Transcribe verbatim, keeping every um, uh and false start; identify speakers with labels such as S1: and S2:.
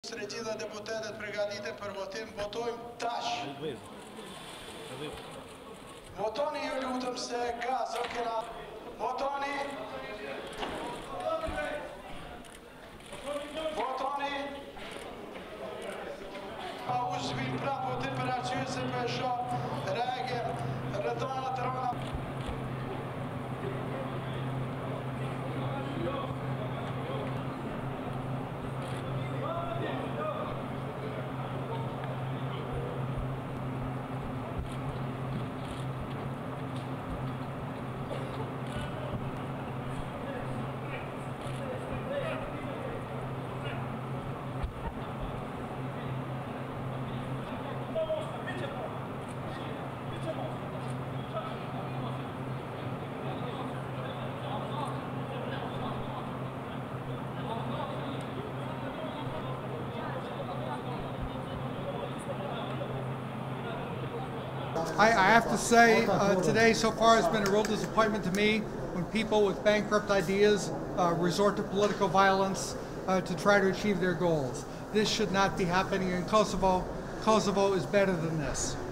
S1: Sredina deputetët përgatitet për votim, votojmë tash. Votoni ju lutëm se ka zot kena. Votoni. Votoni. Pa u zhvim pra votim për arqyë se për shoh reage rëdona të rona.
S2: I, I have to say, uh, today so far has been a real disappointment to me when people with bankrupt ideas uh, resort to political violence uh, to try to achieve their goals. This should not be happening in Kosovo. Kosovo is better than this.